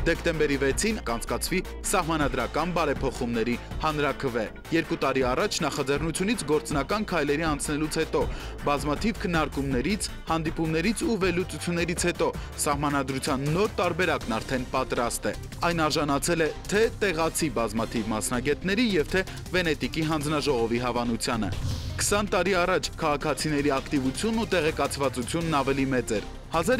Դեկտեմբերի 6-ին կանցկացվի սահմանադրական բարեփոխումների հանրաքվե։ 2 տարի առաջ նախաձեռնությունից գործնական քայլերի անցնելուց հետո, բազմաթիվ քննարկումներից, հանդիպումներից ու վերլուծություններից հետո սահմանադրության նոր տարբերակն արդեն պատրաստ է։ Այն արժանացել է թե տեղացի բազմաթիվ մասնագետների եւ թե Վենետիկի հանձնաժողովի հավանությանը։ 20 տարի առաջ քաղաքացիների ակտիվությունն ու տեղեկացվածությունն ավելի մեծ էր։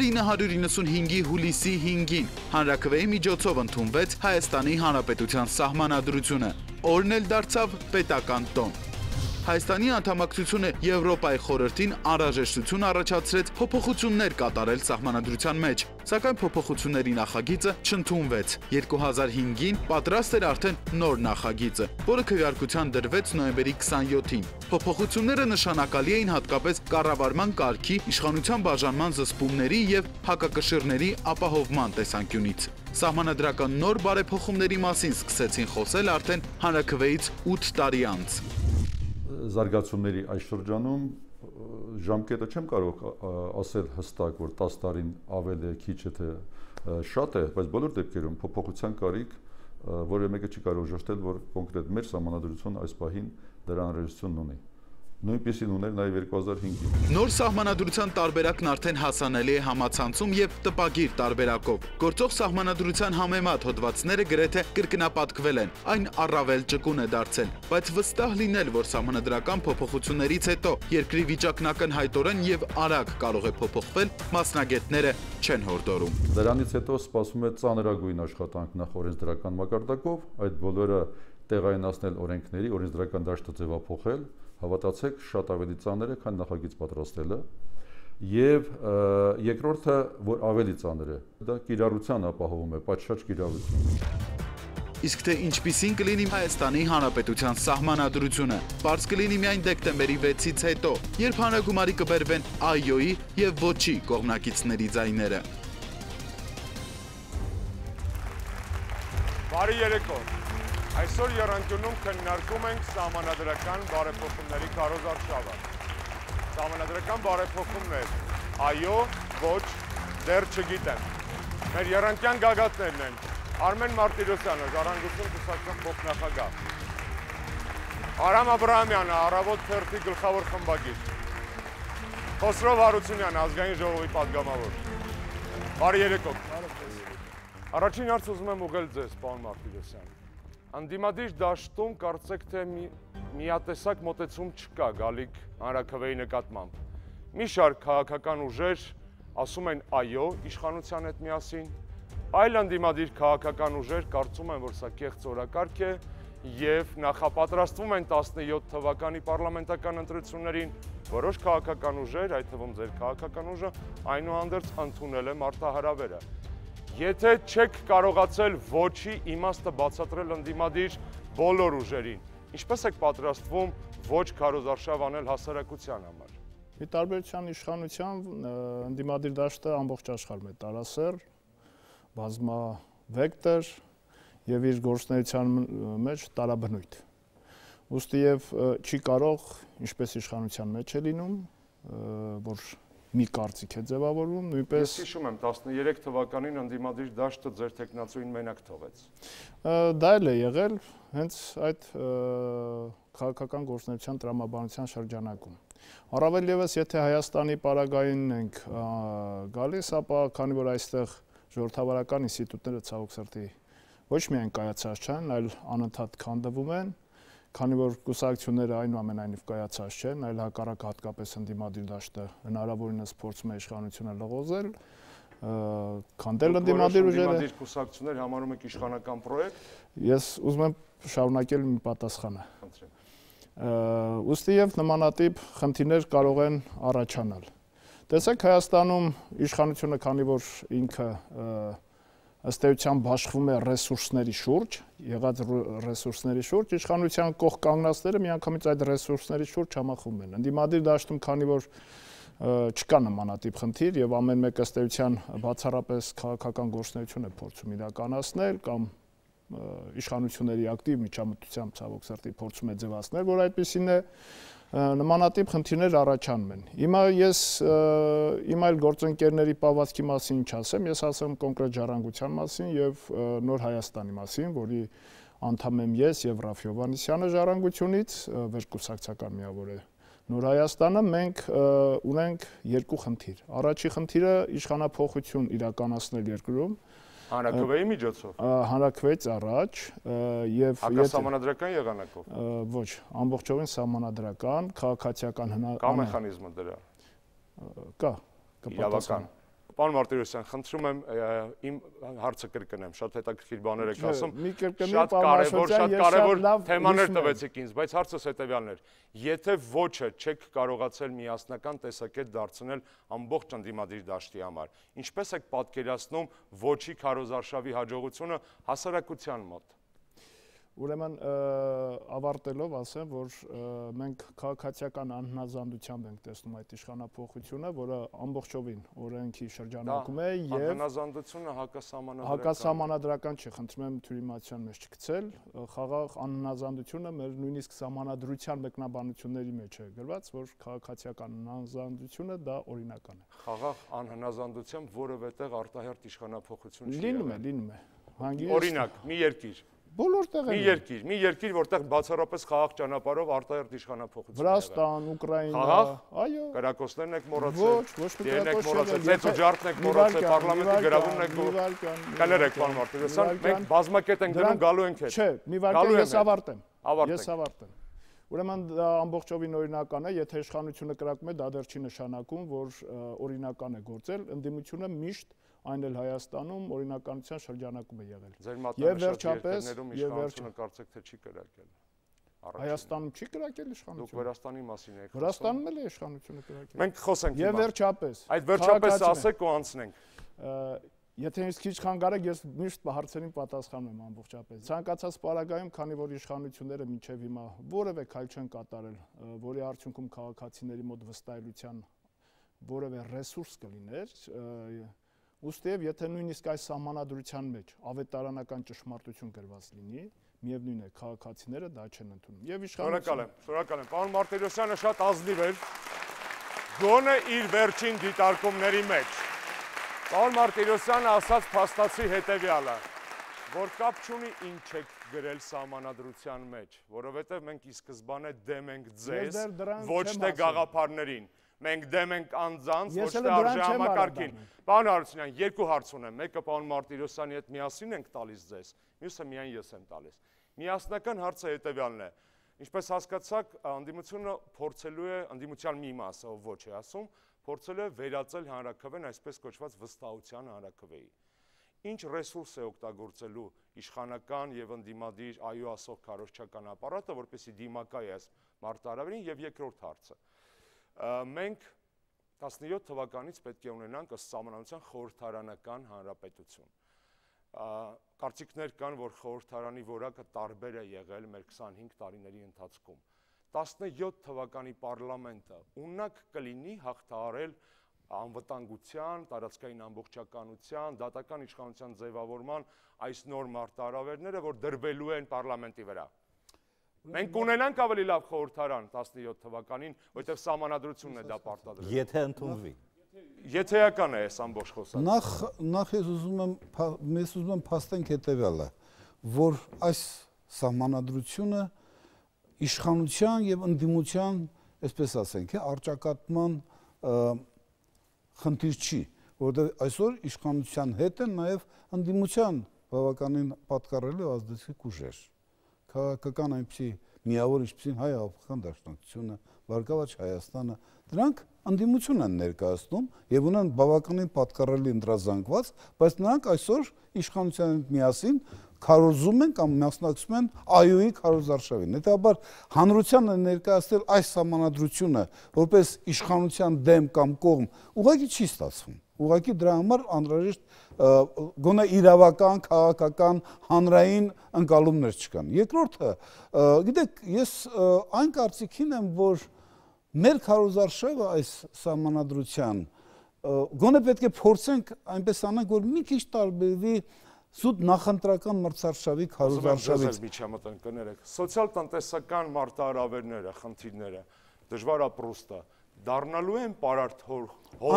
1995-ի հուլիսի 5-ին հանրաքվեի միջոցով ընդունվեց Հայաստանի Հանրապետության սահմանադրությունը, օրն էլ դարձավ պետական տոն։ Հայաստանի անդամակցությունը Եվրոպայի խորհրդին անհրաժեշտություն առաջացրեց փոփոխություններ կատարել սահմանադրության մեջ, սակայն փոփոխությունների նախագիծը չընդունվեց։ 2005-ին պատրաստ էր արդեն նոր նախագիծը, որը քվեարկության դրվեց նոյեմբերի 27-ին։ Փոփոխությունները նշանակալի էին հատկապես կառավարման կարգի, իշխանության բաժանման զսպումների եւ հակակշիռների ապահովման տեսանկյունից։ Սահմանադրական նոր բարեփոխումների մասին սկսեցին խոսել արդեն հանրաքվեից 8 տարի անց։ Զարգացումների այս շրջանում ժամկետը չեմ կարող ասել հստակ, որ 10 տարին ավել է, քիչ է, թե շատ է, բայց բոլոր դեպքերում փոփոխության կարիք որևէ մեկը չի կարող ժշտել, որ կոնկրետ մեր սահմանադրությունը այս պահին դրա անհրաժեշտությունն ունի։ Նույնպիսին ուներ նաև 2005-ին։ Նոր սահմանադրության տարբերակն արդեն հասանելի է համացանցում եւ տպագիր տարբերակով։ Գործող սահմանադրության համեմատ հոդվածները գրեթե կրկնապատկվել են, այն առավել ճկուն է դարձել, բայց վստահ լինել, որ սահմանադրական փոփոխություններից հետո երկրի վիճակն ակնհայտորեն եւ արագ կարող է փոփոխվել, մասնագետները չեն հորդորում։ Դրանից հետո սպասվում է ծանրագույն աշխատանք նախ օրենսդրական մակարդակով, այդ բոլորը տեղայնացնել օրենքների, օրենսդրական դաշտը ձևափոխել, հավատացեք, շատ ավելի ծանր է, քան նախագիծ պատրաստելը, եւ երկրորդը, որ ավելի ծանր է, դա կիրառության ապահովում է, պատշաճ կիրառություն։ Իսկ թե ինչպիսին կլինի Հայաստանի Հանրապետության սահմանադրությունը, պարզ կլինի միայն դեկտեմբերի 6-ից հետո, երբ հանրագումարի կբերվեն այոյի եւ ոչի կողմնակիցների ձայները։ Բարի երեկո։ Այսօր եռանկյունում քննարկում ենք սահմանադրական բարեփոխումների քարոզարշավը։ Սահմանադրական բարեփոխումներ, այո, ոչ, դեռ չգիտեմ։ Մեր եռանկյան գագաթներն են Արմեն Մարտիրոսյանը, Ժառանգություն կուսակցության փոխնախագահ, Արամ Աբրահամյանը, Առավոտ թերթի գլխավոր խմբագիր, Խոսրով Հարությունյանը, Ազգային ժողովի պատգամավոր։ Բարի երեկո։ Առաջին հարց ուզում եմ ուղղել ձեզ, պարոն Մարտիրոսյան։ Անդիմադիր դաշտում կարծեք թե միատեսակ մոտեցում չկա գալիք հանրաքվեի նկատմամբ։ Մի շարք քաղաքական ուժեր ասում են այո իշխանության հետ միասին, այլ անդիմադիր քաղաքական ուժեր կարծում են, որ սա կեղծ օրակարգ է եւ նախապատրաստվում են 17 թվականի պարլամենտական ընտրություններին, որոշ քաղաքական ուժեր, այդ թվում ձեր քաղաքական ուժը, այնուհանդերձ ընդունել է մարտահրավերը։ Եթե չեք կարողացել ոչի իմաստը բացատրել ընդդիմադիր բոլոր ուժերին, ինչպես եք պատրաստվում ոչ քարոզարշավ անել հասարակության համար։ Ի տարբերություն իշխանության, ընդդիմադիր դաշտը ամբողջ աշխարհում է տարասեռ, բազմավեկտոր եւ իր գործունեության մեջ տարաբնույթ։ Ուստի եւ չի կարող, ինչպես իշխանության մեջ է լինում, որ մի կարծիք է ձևավորվում, նույնպես։ Ես հիշում եմ 13 թվականին ընդդիմադիր դաշտը ձեր տեխնացուին մենակ թողեց։ Դա էլ է եղել հենց այդ քաղաքական գործունեության տրամաբանության շրջանակում։ Առավել եւս, եթե Հայաստանի պարագային ենք գալիս, ապա քանի որ այստեղ ժողովրդավարական ինստիտուտները ցավոք սրտի ոչ միայն կայացած չեն, այլ անընդհատ քանդվում են, քանի որ կուսակցությունները այնուամենայնիվ կայացած չեն, այլ հակառակ հատկապես ընդդիմադիր դաշտը հնարավորինս փորձում է իշխանությունը լղոզել, քանդել ընդդիմադիր ուժերը։ Ընդդիմադիր կուսակցություններ համարում եք իշխանական պրոյեկտ։ Ես ուզում եմ շարունակել մի պատասխանը։ Ուստի եւ նմանատիպ խնդիրներ կարող են առաջանալ։ Տեսեք, Հայաստանում իշխանությունը, քանի որ ինքը ըստ էության բաշխվում է ռեսուրսների շուրջ, եղած ռեսուրսների շուրջ, իշխանության կողք կանգնածները միանգամից այդ ռեսուրսների շուրջ համախմբում են։ Ընդդիմադիր դաշտում, քանի որ չկա նմանատիպ խնդիր եւ ամեն մեկ ըստ էության բացառապես քաղաքական գործունեություն է փորձում իրականացնել կամ իշխանությունների ակտիվ միջամտությամբ ցավոք սրտի փորձում է ձևացնել, որ այդպեսին է նմանատիպ խնդիրներ առաջանում են։ Հիմա ես իմ այլ գործընկերների պահվածքի մասին չասեմ, ես ասեմ կոնկրետ ժառանգության մասին եւ Նոր Հայաստանի մասին, որի անդամ եմ ես եւ Ռաֆ Հովհաննիսյանը ժառանգությունից, վերկուսակցական միավոր է Նոր Հայաստանը, մենք ունենք երկու խնդիր։ Առաջի խնդիրը իշխանափոխություն իրականացնել երկրում Հանրաքվեի միջոցով։ Հանրաքվեից առաջ եւ հակասահմանադրական եղանակով։ Ոչ, ամբողջովին սահմանադրական, քաղաքացիական Կա մեխանիզմը դրա։ Կա, Իրավական։ Պարոն Մարտիրոսյան, խնդրում եմ իմ հարցը կրկնեմ, շատ հետաքրքիր բաներ եք ասում։ Շատ կարևոր թեմաներ տվեցիք ինձ, բայց հարցս հետևյալն էր։ Եթե ոչը չեք կարողացել միասնական տեսակետ դարձնել ամբողջ ընդդիմադիր դաշտի համար, ինչպես եք պատկերացնում ոչի քարոզարշավի հաջողությունը հասարակության մոտ։ Ուրեմն ավարտելով ասեմ, որ մենք քաղաքացիական անհնազանդությամբ ենք տեսնում այդ իշխանափոխությունը, որը ամբողջովին օրենքի շրջանակում է եւ անհնազանդությունը հակասահմանադրական չի, խնդրում եմ թյուրիմացիան մեջ չգցել, խաղաղ անհնազանդությունը մեր նույնիսկ սահմանադրության մեկնաբանությունների մեջ է գրված, որ քաղաքացիական անհնազանդությունը դա օրինական է։ Խաղաղ անհնազանդությամբ որևէ տեղ արտահերթ իշխանափոխություն չի եղել։ Լինում է։ Օրինակ, մի երկիր Բոլոր տեղերում։ Մի երկիր, որտեղ բացառապես խաղաղ ճանապարհով արտահերթ իշխանափոխություն Վրաստան, Ուկրաինա, այո։ Կրակոցներն եք մոռացել։ Ոչ կրակոց Ծեծ ու ջարդն եք մոռացել, պարլամենտի գրավում եք կներեք, պարոն Մարտիրոսյան, մենք բազմակետ ենք դնում, գալու ենք հետ։ Չէ, մի վարքան ես ավարտեմ։ Ուրեմն դա ամբողջովին օրինական է, եթե իշխանությունը կրակում է, դա դեռ չի նշանակում, որ օրինական է գործել, ընդդիմությունը միշտ այն էլ Հայաստանում օրինականության շրջանակում է եղել։ Ձեր մատնանշած երկրներում իշխանությունը կարծեք թե չի կրակել։ Հայաստանում չի կրակել իշխանությունը։ Դուք Վրաստանի մասին եք խոսում։ Վրաստանում էլ է իշխանությունը կրակել։ Մենք խոսենք Եվ վերջապես։ Այդ վերջապես ասեք ու անցնենք։ Եթե ինձ քիչ խանգարեք, ես միշտ հարցերին պատասխանում եմ ամբողջապես։ Ցանկացած պարագայում, քանի որ իշխանությունները մինչև հիմա որևէ քայլ չեն կատարել, որի արդյունքում քաղաքացիների մոտ վստահելիության որևէ ռեսուրս կլիներ, ուստիև եթե նույնիսկ այս սահմանադրության մեջ ավետարանական ճշմարտություն գրված լինի, միևնույն է քաղաքացիները դա չեն ընդունում։ Եվ իշխանությունը Շնորհակալ եմ։ Պարոն Մարտիրոսյանը շատ ազնիվ էր։ Գոնե իր վերջին դիտարկումների մեջ Պարոն Մարտիրոսյանը ասաց փաստացի հետևյալը, որ կապ չունի ինչ եք գրել սահմանադրության մեջ, որովհետև մենք ի սկզբանե դեմ ենք ձեզ, ոչ թե գաղափարներին, մենք դեմ ենք անձանց, ոչ թե արժեհամակարգին։ Պարոն Հարությունյան, երկու հարց ունեմ, մեկը պարոն Մարտիրոսյանի հետ միասին ենք տալիս ձեզ, մյուսը միայն ես եմ տալիս։ Միասնական հարցը հետևյալն է, ինչպես հասկացաք, ընդդիմությունը փորձելու է, ընդդիմության մի մասը, ով ոչ է ասում, փորձել է վերածել հանրաքվեն այսպես կոչված վստահության հանրաքվեի։ Ինչ ռեսուրս է օգտագործելու իշխանական եւ ընդդիմադիր այո ասող քարոզչական ապարատը, որպեսզի դիմակայ այս մարտահրավերին եւ երկրորդ հարցը։ Մենք 17 թվականից պետք է ունենանք ըստ սահմանադրության խորհրդարանական հանրապետություն։ Կարծիքներ կան, որ խորհրդարանի որակը տարբեր է եղել մեր 25 տարիների ընթացքում։ 17 թվականի պարլամենտը ունակ կլինի հաղթահարել անվտանգության, տարածքային ամբողջականության, դատական իշխանության ձևավորման այս նոր մարտահրավերները, որ դրվելու են պարլամենտի վրա։ Մենք կունենանք ավելի լավ խորհրդարան 17 թվականին, որովհետև սահմանադրությունն է դա պարտադրել։ Եթե ընդունվի։ Եթեական է այս ամբողջ խոսքը։ Նախ ես ուզում եմ փաստենք հետևյալը, որ այս սահմանադրությունը իշխանության եւ ընդդիմության, այսպես ասենք, առճակատման խնդիր չի, որովհետեւ այսօր իշխանության հետ են նաեւ ընդդիմության բավականին պատկառելի ազդեցիկ ուժեր։ Քաղաքական այնպիսի միավոր ինչպիսին Հայ-Ալբան դաշնակցությունը, Վարկավաճ Հայաստանը, դրանք ընդդիմություն են ներկայացնում եւ ունեն բավականին պատկառելի ընտրազանգված, բայց նրանք այսօր իշխանության հետ միասին քարոզում են կամ մասնակցում են ԱՅՈ-ի քարոզարշավին։ Հետաբար հանրությանը ներկայացնել այս սահմանադրությունը որպես իշխանության դեմ կամ կողմ ուղղակի չի ստացվում։ Ուղղակի դրա համար անհրաժեշտ գոնե իրավական, քաղաքական, հանրային ընկալումներ չկան։ Երկրորդը, գիտեք, ես այն կարծիքին եմ, որ մեր քարոզարշավը այս սահմանադրության գոնե պետք է փորձենք այնպես անենք, որ մի քիչ տարբերվի Սուտ նախընտրական մրցարշավի քարոզարշավից միջամտընկերներ, սոցիալ-տնտեսական մարտահրավերները, խնդիրները, դժվար ապրուստը դառնալու են պարարտ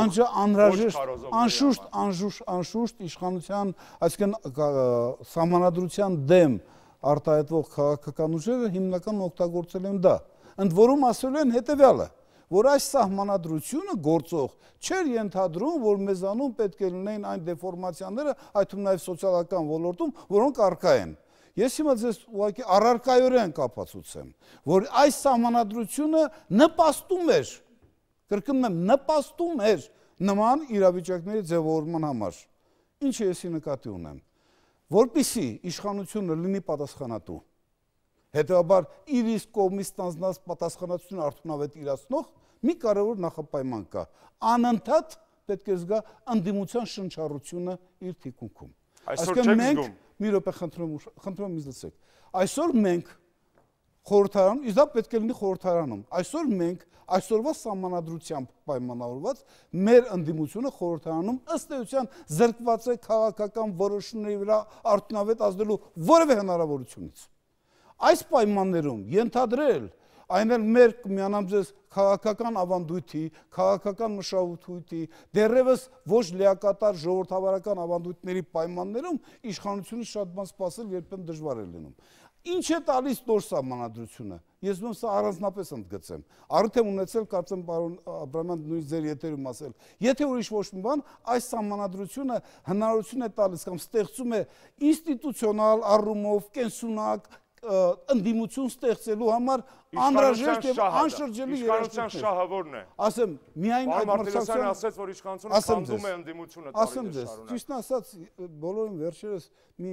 անշուշտ իշխանության, այսինքն սահմանադրության դեմ արտահայտվող քաղաքական ուժերը հիմնական օգտագործել են դա։ Ընդ որում ասել են հետևյալը, որ այս սահմանադրությունը գործող չէր ենթադրում, որ մեզանում պետք է լինեն այն դեֆորմացիաները, այդ թվում նաև սոցիալական ոլորտում, որոնք առկա են։ Ես հիմա ձեզ ուղղակի առարկայորեն կապացուցեմ, որ այս սահմանադրությունը նպաստում էր, կրկնում եմ, նպաստում էր նման իրավիճակների ձևավորման համար։ Ինչ է եսի նկատի ունեմ, որպեսզի իշխանությունը լինի պատասխանատու, հետևաբար իր իսկ կողմից ստանձնած պատասխանատվությունը արդյունավետ իրացնող մի կարևոր նախապայման կա, անընդհատ պետք է զգա ընդդիմության շնչառությունը իր թիկունքում։ Այսինքն մենք մի րոպե խնդրում ինձ լսեք։ Այսօր մենք խորհրդարանում, իսկ դա պետք է լինի խորհրդարանում։ Այսօր մենք այսօրվա սահմանադրությամբ պայմանավորված մեր ընդդիմությունը խորհրդարանում ըստ էության զրկված է քաղաքական որոշումների վրա արդյունավետ ազդելու որևէ հնարավորությունից։ Այս պայմաններում ենթադրել, այն էլ մեր կմիանամ ձեզ քաղաքական ավանդույթի, քաղաքական մշակույթի, դեռևս ոչ լիակատար ժողովրդավարական ավանդույթների պայմաններում իշխանությունը շատ բան սպասել երբեմն դժվար է լինում։ Ինչ է տալիս նոր սահմանադրությունը։ Ես ում սա առանձնապես ընդգծեմ։ Առիթ եմ ունեցել, կարծեմ պարոն Աբրահամյան նույնիսկ ձեր եթերում ասել, եթե ուրիշ ոչ մի բան, այս սահմանադրությունը հնարավորություն է տալիս կամ ստեղծում է ինստիտուցիոնալ առումով կենսունակ ընդդիմություն ստեղծելու համար անհրաժեշտ եւ անշրջելի իշխանության շահավորն է։ Ասեմ, միայն այդ մարտիրոսյանը ասաց, որ իշխանությունը քանդում է ընդդիմությունը տարիներ շարունակ։ Ճիշտն ասած, բոլորին վերջերս մի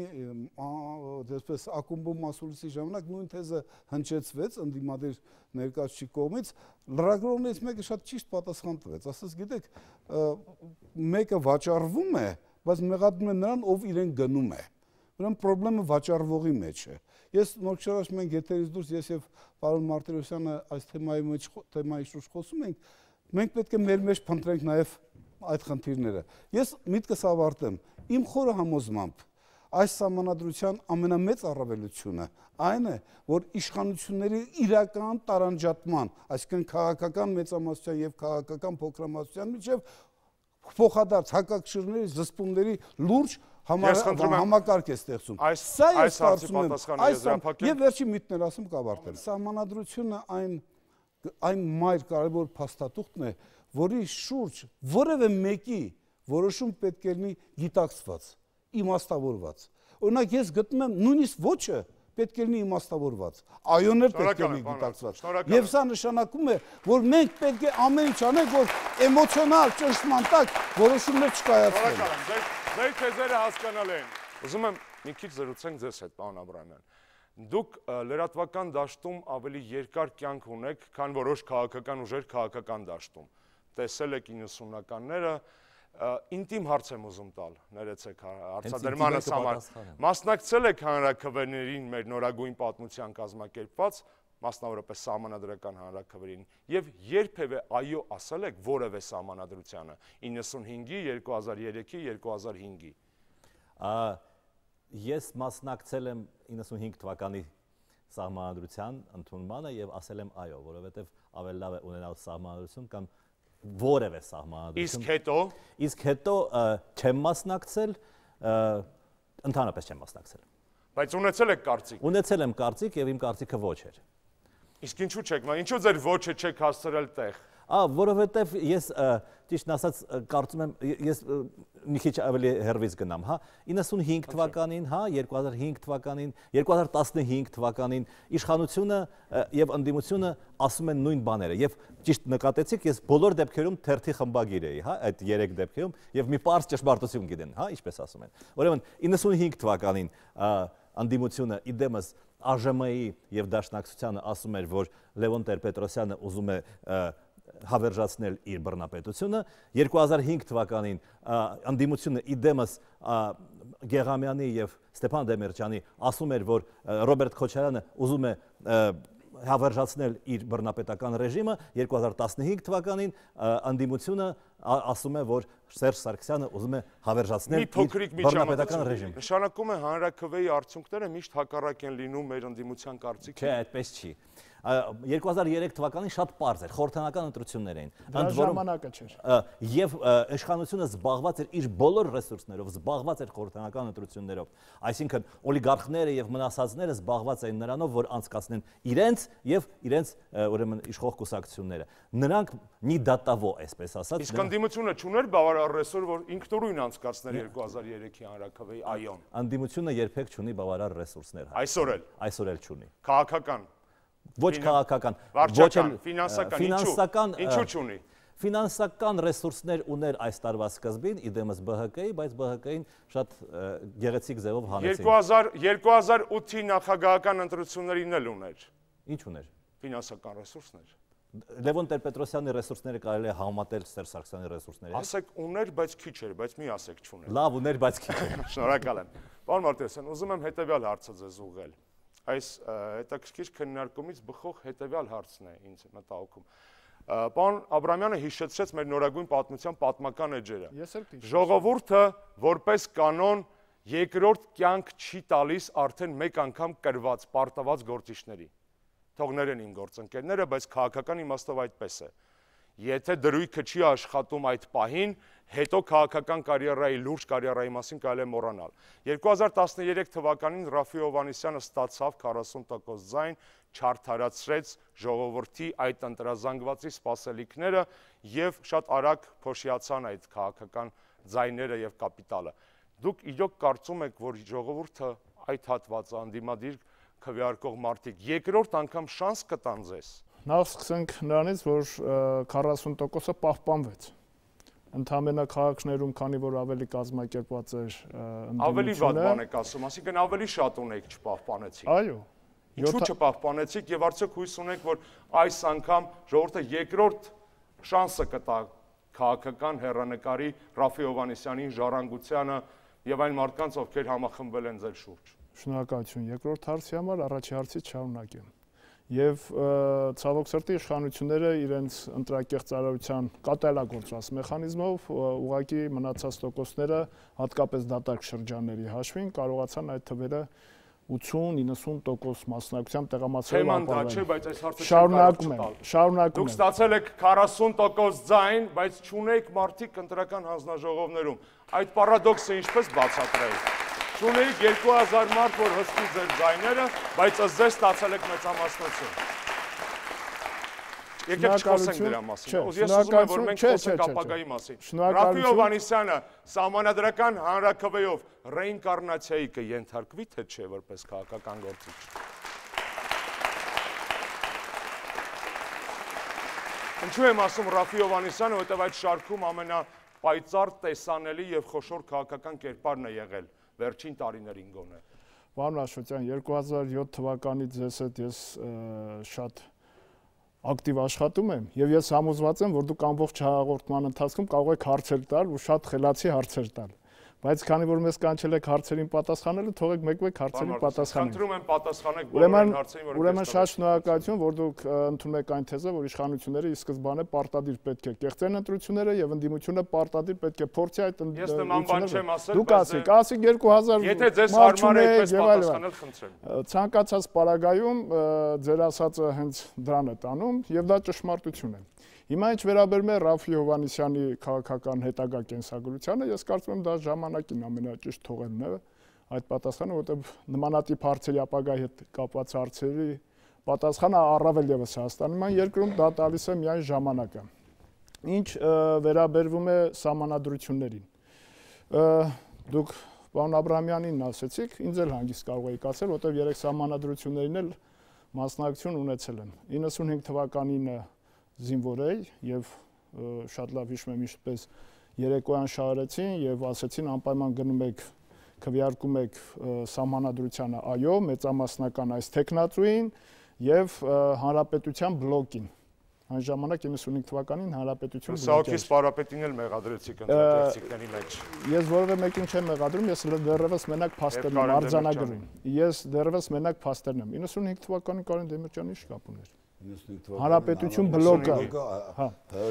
դեսպես ակումբում մասուլիսի ժամանակ նույն թեզը հնչեցվեց ընդդիմադիր ներկայացուցիչ կողմից, լրագրողներից մեկը շատ ճիշտ պատասխան տվեց, ասաց, գիտեք, մեկը վաճառվում է, բայց մեղադրում է նրան, ով իրեն գնում է։ Ուրեմն խնդրեմը վաճառվողի մեջ է։ Ես նոր չորոշ մենք եթերից դուրս ես եւ պարոն Մարտիրոսյանը այս թեմայի շուրջ խոսում մենք պետք է մեր մեջ փնտրենք նաեւ այդ խնդիրները։ Ես միտքս ավարտեմ։ Իմ խորը համոզմամբ այս սահմանադրության ամենամեծ առավելությունը այն է, որ իշխանությունների իրական տարանջատման, այսինքն քաղաքական մեծամասնության եւ քաղաքական փոքրամասնության միջև փոխադարձ հակակշիռների զսպումների լուրջ համակարգ է ստեղծում։ Սա ես կարծում եմ, եւ վերջի միտքն էլ ասում կավարտել։ Սահմանադրությունը այն մայր կարևոր փաստաթուղթն է, որի շուրջ որևէ մեկի որոշում պետք է լինի գիտակցված, իմաստավորված։ Օրինակ ես գտնում եմ նույնիսկ ոչը պետք է լինի իմաստավորված, այոներ պետք է լինի գիտակցված։ Եվ սա նշանակում է, որ մենք պետք է ամեն ինչ անենք, որ էմոցիոնալ ճնշման տակ որոշումներ չկայացնենք։ Ձեր թեզերը հասկանալ են։ Ուզում եմ մի քիչ զրուցենք ձեզ հետ, պարոն Աբրահամյան։ Դուք լրատվական դաշտում ավելի երկար կյանք ունեք, քան որոշ քաղաքական ուժեր քաղաքական դաշտում։ Տեսել եք 90-ականները, ինտիմ հարց եմ ուզում տալ, ներեցեք հարցադրմանս համար։ Մասնակցել եք հանրաքվեներին մեր նորագույն պատմության կազմակերպված, մասնավորապես սահմանադրական հանրաքվերին, եւ երբևէ այո ասել եք որևէ սահմանադրությանը 95-ի, 2003-ի, 2005-ի։ Ես մասնակցել եմ 95 թվականի սահմանադրության ընդունմանը եւ ասել եմ այո, որովհետեւ ավելի լավ է ունենալ սահմանադրություն կամ որևէ սահմանադրություն։ Իսկ հետո չեմ մասնակցել, ընդհանրապես չեմ մասնակցել։ Բայց ունեցել եք կարծիք։ Ունեցել եմ կարծիք եւ իմ կարծիքը ոչ էր։ Իսկ ինչու չեք, ինչու ձեր ոչը չեք հասցրել տեղ։ Որովհետև ես ճիշտն ասած կարծում եմ ես մի քիչ ավելի հեռվից գնամ, հա 95 թվականին, հա 2005 թվականին, 2015 թվականին իշխանությունը եւ ընդդիմությունը ասում են նույն բաները եւ ճիշտ նկատեցիք, ես բոլոր դեպքերում թերթի խմբագիր էի, հա այդ 3 դեպքերում եւ մի պարզ ճշմարտություն գիտեն, հա ինչպես ասում են։ Ուրեմն 95 թվականին ընդդիմությունը իդեմս ԱԺՄ-ի եւ Դաշնակցությանը ասում էր, որ Լևոն Տեր-Պետրոսյանը ուզում է հավերժացնել իր բռնապետությունը, 2005 թվականին ընդդիմությունը իդեմս Գեղամյանի եւ Ստեփան Դեմիրճյանի ասում էր, որ Ռոբերտ Քոչարյանը ուզում է հավերժացնել իր բռնապետական ռեժիմը 2015 թվականին անդիմությունը ասում է, որ Սերժ Սարգսյանը ուզում է հավերժացնել իր բռնապետական ռեժիմը։ Նշանակում է հանրաքվեի արդյունքները միշտ հակառակ են լինում մեր ընդդիմության կարծիքին։ Չէ, այդպես չի։ 2003 թվականին շատ պարզ էր, խորհրդանական ընտրություններ էին։ Դա ժամանակը չէր։ Եվ իշխանությունը զբաղված էր իր բոլոր ռեսուրսներով, զբաղված էր խորհրդանական ընտրություններով։ Այսինքն օլիգարխները եւ մնացածները զբաղված էին նրանով, որ անցկացնեն իրենց եւ իրենց ուրեմն իշխող կուսակցությունները։ Նրանք նի դատավո, այսպես ասած։ Իսկ ընդդիմությունը չուներ բավարար ռեսուրս, որ ինքնուրույն անցկացներ 2003-ի հանրաքվեի այոն։ Ընդդիմությունը երբեք չունի բավարար ռեսուրսներ։ Այսօր էլ չունի։ Քաղաքական ոչ քաղաքական, ոչ էլ ֆինանսական, ինչու՞ չունի։ Ֆինանսական ռեսուրսներ ուներ այս տարվա սկզբին, իդեմս ԲՀԿ-ի, բայց ԲՀԿ-ին շատ գեղեցիկ ձևով հանեցին։ 2008-ի նախագահական ընտրություններին էլ ուներ։ Ինչ ուներ։ Ֆինանսական ռեսուրսներ։ Լևոն Տեր-Պետրոսյանի ռեսուրսները կարելի է համատել Սերժ Սարգսյանի ռեսուրսների հետ։ Ասեք ուներ, բայց քիչ էր, բայց մի ասեք չուներ։ Լավ ուներ, բայց քիչ էր։ Շնորհակալ եմ։ Պարոն Մարտիրոսյան, ուզում եմ հետևյալ հարցը ձեզ ուղղել։ Այս հետաքրքիր քննարկումից բխող հետևյալ հարցն է ինձ մտահոգում։ Պարոն Աբրամյանը հիշեցրեց մեր նորագույն պատմության պատմական էջերը։ Ժողովուրդը որպես կանոն երկրորդ կյանք չի տալիս արդեն մեկ անգամ կրված, պարտված գործիչների։ Թողներեն իմ գործընկերները, բայց քաղաքական իմաստով այդպես է։ Եթե դրույքը չի աշխատում այդ պահին, հետո քաղաքական կարիերայի, լուրջ կարիերայի մասին կարելի է մոռանալ։ 2013 թվականին Ռաֆի Հովհաննիսյանը ստացավ 40% ձայն, չարդարացրեց ժողովրդի այդ ընտրազանգվածի սպասելիքները եւ շատ արագ փոշիացան այդ քաղաքական ձայները եւ կապիտալը։ Դուք իրոք կարծում եք, որ ժողովուրդը այդ հատվածը անդիմադիր քվեարկող մարդիկ երկրորդ անգամ շանս կտան ձեզ։ Նախ սկսենք նրանից, որ 40%-ը պահպանվեց։ Ընդհանրապես քաղաքներում, քանի որ ավելի կազմակերպված էր ընդդիմությունը։ Ավելի վատ բան եք ասում, ասիկան ավելի շատ ունեք չպահպանեցիք։ Այո։ Ինչու չպահպանեցիք եւ արդյոք հույս ունեք, որ այս անգամ ժողովուրդը երկրորդ շանսը կտա քաղաքական հեռանկարի Ռաֆի Հովհաննիսյանի ժառանգությանը եւ այն մարդկանց, ովքեր համախմբվել են ձեր շուրջ։ Շնորհակալություն։ Երկրորդ հարցի համար առաջի հարցից շարունակեմ։ Եվ ցավոք սրտի իշխանությունները իրենց ընտրակեղծարարության կատարելագործված մեխանիզմով ուղղակի մնացած տոկոսները, հատկապես դատարկ շրջանների հաշվին, կարողացան այդ թվերը 80-90% մասնակցությամբ տեղամասերով ապահովել։ Չէ, բայց այս հարցը շարունակում եմ։ Դուք ստացել եք 40% ձայն, բայց չունեք մարդիկ ընտրական հանձնաժողովներում։ Այդ պարադոքսը ինչպես բացատրեիք։ Չունեիք 2000 մարդ, որ հսկի ձեր ձայները, բայց ըստ ձեզ ստացել եք մեծամասնություն։ Եկեք չխոսենք դրա մասին։ Ես ուզում եմ, որ մենք խոսենք ապագայի մասին։ Ռաֆի Հովհաննիսյանը սահմանադրական հանրաքվեով ռեինկարնացիայի կենթարկվի, թե չէ, որպես քաղաքական գործիչ։ Ինչու եմ ասում Ռաֆի Հովհաննիսյանը, որովհետև այդ շարքում ամենապայծառ, տեսանելի եւ խոշոր քաղաքական կերպարն է եղել վերջին տարիներին գոնե։ Պարոն Աշոտյան, 2007 թվականից ձեզ հետ ես շատ ակտիվ աշխատում եմ եւ ես համոզված եմ, որ դուք ամբողջ հաղորդման ընթացքում կարող եք հարցեր տալ ու շատ խելացի հարցեր տալ։ Բայց քանի որ մեզ կանչել եք հարցերին պատասխանելու, թողեք մեկ-մեկ հարցերին պատասխանենք։ Խնդրում եմ պատասխանեք բոլոր հարցերին, որ ուրեմն շատ շնորհակալություն, որ դուք ընդունում եք այն թեզը, որ իշխանությունները ի սկզբանե պարտադիր պետք է կեղծեն ընտրությունները եւ ընդդիմությունը պարտադիր պետք է փորձի այդ Ես նման բան չեմ ասել, դուք ասեք 2000 Եթե ձեզ հարմար է այդպես պատասխանել, խնդրեմ։ Ցանկացած պարագայում ձեր ասածը հենց դրան է տանում եւ դա ճշմարտություն է։ Հիմա ինչ վերաբերում է Ռաֆի Հովհաննիսյանի քաղաքական հետագա կենսագրությանը, ես կարծում եմ դա ժամանակին ամենաճիշտ թողելն է այդ պատասխանը, որովհետև նմանատիպ հարցերի ապագայի հետ կապված հարցերի պատասխանը առավել եւս Հայաստանում երկրում դա տալիս է միայն ժամանակը։ Ինչ վերաբերվում է սահմանադրություններին։ Դուք պարոն Աբրամյանին ասեցիք, ինձ էլ հանգիստ կարող եք ասել, որովհետև երեք սահմանադրություններին էլ մասնակցություն ունեցել եմ։ 95 թվականին զինվոր էի եւ շատ լավ հիշում եմ ինչպես երեկոյան շարեցին եւ ասեցին անպայման գնում եք քվեարկում եք սահմանադրությանը այո մեծամասնական այս տեխնացուին եւ հանրապետության բլոկին Այն ժամանակ 95 թվականին հանրապետություն Սահակի սպարապետին էլ մեղադրեցիք ընտրակեղծիքների մեջ։ Ես որևէ մեկին չեմ մեղադրում, ես դեռևս մենակ փաստերն եմ արձանագրում։ Ես դեռևս մենակ փաստերն եմ։ 95 թվականին Կարեն Դեմիրճյանի ի՞նչ կապ ուներ։ Հանրապետություն բլոկը։ Հա։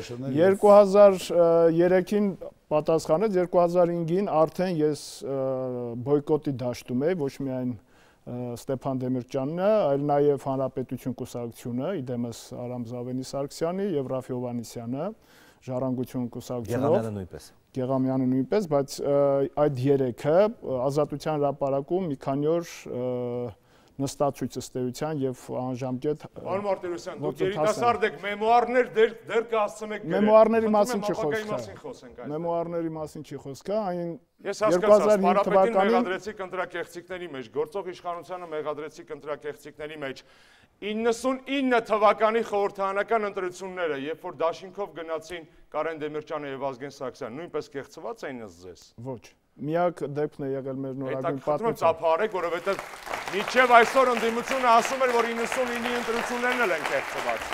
2003-ին պատասխանեց, 2005-ին արդեն ես բոյկոտի դաշտում էի, ոչ միայն Ստեփան Դեմիրճյանն, այլ նաև Հանրապետություն կուսակցությունը, իդեմս Արամ Զավենի Սարգսյանի եւ Ռաֆի Հովհաննիսյանը, Ժառանգություն կուսակցությունով, Գեղամյանը նույնպես, բայց այդ երեքը Ազատության հրապարակում մի քանի օր նստացույց ըստեյության եւ անժամկետ Պարոն Մարտիրոսյան, դուք երիտասարդ եք, մեմուարներ դեռ կհասցնեք գրել։ Մեմուարների մասին չի խոսքը։ Մեմուարների մասին չի խոսքը, այն Ես հասկացա, սպարապետին մեղադրեցիք ընտրակեղծիքների մեջ, գործող իշխանությանը մեղադրեցիք ընտրակեղծիքների մեջ։ 99 թվականի խորհրդարանական ընտրությունները, երբ որ դաշինքով գնացին Կարեն Դեմիրճյանը եւ Ազգեն Սարգսյանը, նույնպես կեղծված էին ըստ ձեզ։ Ոչ։ Միակ դեպքն է եղել մեր նորագույն պատմությունը։ Ծափարեք, որովհետեւ մինչեւ այսօր ընդդիմությունը ասում էր, որ 99-ի ընտրություններն էլ են կեղծված։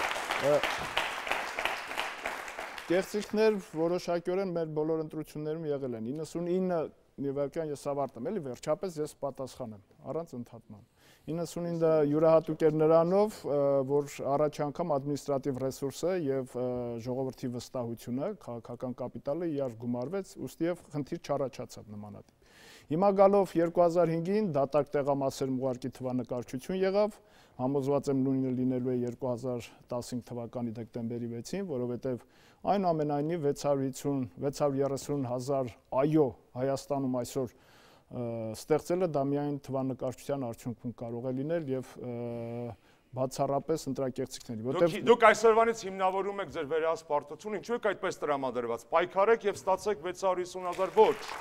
Կեղծիքներ որոշակիորեն մեր բոլոր ընտրություններում եղել են։ 99 մի վարքյան ես ավարտեմ, էլի վերջապես ես պատասխանեմ, առանց ընդհատման։ 99-ը յուրահատուկ էր նրանով, որ առաջ անգամ ադմինիստրատիվ ռեսուրսը եւ ժողովրդի վստահությունը, քաղաքական կապիտալը իրար գումարվեց, ուստի եւ խնդիր չառաջացավ նմանատիպ։ Հիմա գալով 2005-ին դատարկ տեղամասերում ուղարկի թվանկարչություն եղավ, համոզված եմ նույնը լինելու է 2015 թվականի դեկտեմբերի 6-ին, որովհետեւ այնուամենայնիվ 630 հազար այո Հայաստանում այսօր ստեղծելը դա միայն թվանկարչության արդյունքում կարող է լինել եւ բացառապես ընտրակեղծիքների, որտեղ դուք այսօրվանից հիմնավորում եք ձեր վերահսպարտությունը, ինչու եք այդպես տրամադրված։ Պայքարեք եւ ստացեք 650,000 ոտ։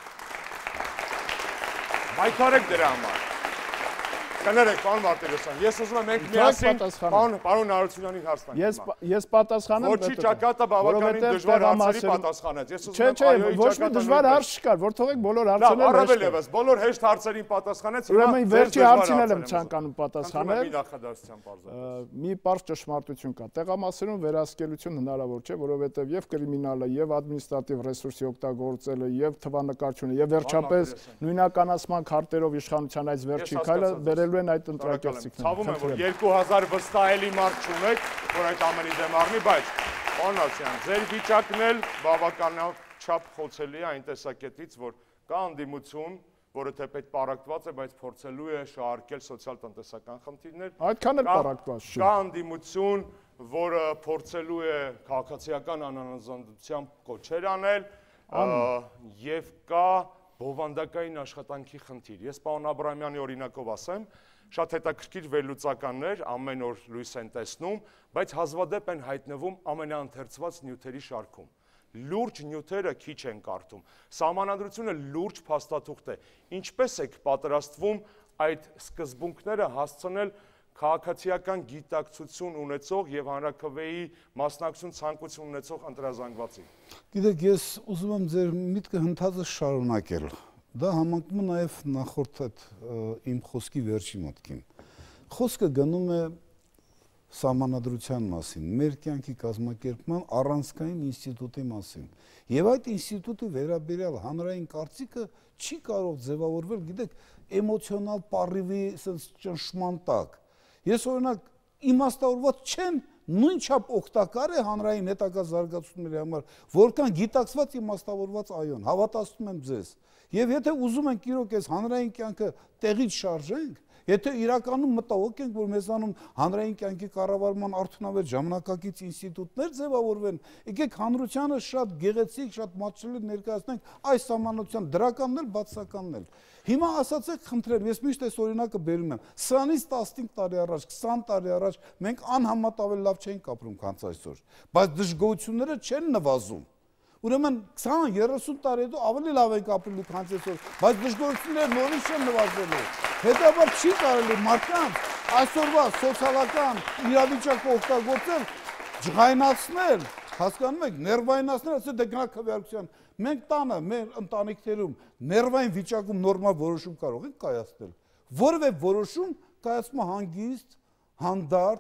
Պայքարեք դրա համար։ Կներեք, պարոն Մարտիրոսյան, ես ուզում եմ մենք միասին պարոն Հարությունյանին հարցնենք։ Ես պատասխանեմ։ Ոչի ճակատը բավականին դժվար հարցերի պատասխանեց։ Ես ուզում եմ այո, ոչ մի դժվար հարց չկար, որ թողեք բոլոր հարցերն առավել եւս, բոլոր հեշտ հարցերին պատասխանեց։ Ուրեմն վերջի հարցին եմ ցանկանում պատասխանել։ Մի նախադասության բարձրացնել։ Մի պարզ ճշմարտություն կա։ Տեղամասերում վերահսկելություն հնարավոր չէ, որովհետեւ եւ կրիմինալը, եւ ադմինիստրատիվ ռեսուրսի օգտագործելը, եւ թվանկարչությունը, եւ վերջապես նույնականացման քարտերով իշխանության այս վերջի քայլը բերելու են այդ ընտրակեղծիքները։ Ցավում եմ, որ 2000 վստահելի մարդ չունեք, որ այդ ամենի դեմ առնի, բայց պարոն Ասյան, ձեր վիճակն էլ բավականաչափ խոցելի է այն տեսակետից, որ կա անդիմություն, որը թեպետ պարակտված է, բայց փորձելու է շահարկել սոցիալ-տնտեսական խնդիրներ։ Այդքան էլ պարակտված չի։ Կա անդիմություն, որը փորձելու է քաղաքացիական անանազանդությամբ կոչեր անել, եւ կա բովանդակային աշխատանքի խնդիր։ Ես պարոն Աբրահամյանի օրինակով ասեմ, շատ հետաքրքիր վերլուծականներ ամեն օր լույս են տեսնում, բայց հազվադեպ են հայտնվում ամենաընթերցված նյութերի շարքում։ Լուրջ նյութերը քիչ են կարդում։ Սահմանադրությունը լուրջ փաստաթուղթ է։ Ինչպես եք պատրաստվում այդ սկզբունքները հասցնել քաղաքացիական գիտակցություն ունեցող եւ հանրաքվեի մասնակցություն ցանկություն ունեցող ընտրազանգվածի։ Գիտեք, ես ուզում եմ ձեր միտքը հնդածը շարունակել։ Դա համընկնում է նաեւ նախորդ այդ իմ խոսքի վերջի մտքին։ Խոսքը գնում է սահմանադրության մասին, մեր կյանքի կազմակերպման առանցքային ինստիտուտի մասին։ Եվ այդ ինստիտուտի վերաբերյալ հանրային կարծիքը չի կարող ձևավորվել, գիտեք, էմոցիոնալ պարիվի ճնշման տակ։ Ես օրինակ իմաստավորված չեմ, նույնչափ օգտակար է հանրային հետագա զարգացումների համար, որքան գիտակցված իմաստավորված այոն, հավատացնում եմ ձեզ։ Եվ եթե ուզում ենք իրոք այս հանրային կյանքը տեղից շարժենք, եթե իրականում մտահոգ ենք, որ մեզանում հանրային կյանքի կառավարման արդյունավետ ժամանակակից ինստիտուտներ ձևավորվեն, եկեք հանրությանը շատ գեղեցիկ, շատ մատչելի ներկայացնենք այս սահմանադրության դրականն էլ, բացականն էլ։ Հիմա ասացեք, խնդրեմ, ես միշտ այս օրինակը բերում եմ։ Սրանից 15 տարի առաջ, 20 տարի առաջ մենք անհամատավել լավ չենք ապրում, քան այսօր, բայց դժգոհությունները չեն նվազում։ Ուրեմն 20-30 տարի հետո ավելի լավ ենք ապրելու, քան այսօր, բայց դժգոհությունները նորից չեն նվազելու։ Հետաբար չի կարելի մարդկանց այսօրվա սոցիալական իրավիճակը օգտագործել, ջղայնացնել, հասկանում եք, ներվայնացնել, ասել դե գնա քվեարկության։ Մենք տանը, մեր ընտանիքներում ներվային վիճակում նորմալ որոշում կարող ենք կայացնել։ Որևէ որոշում կայացումը հանգիստ, հանդարտ,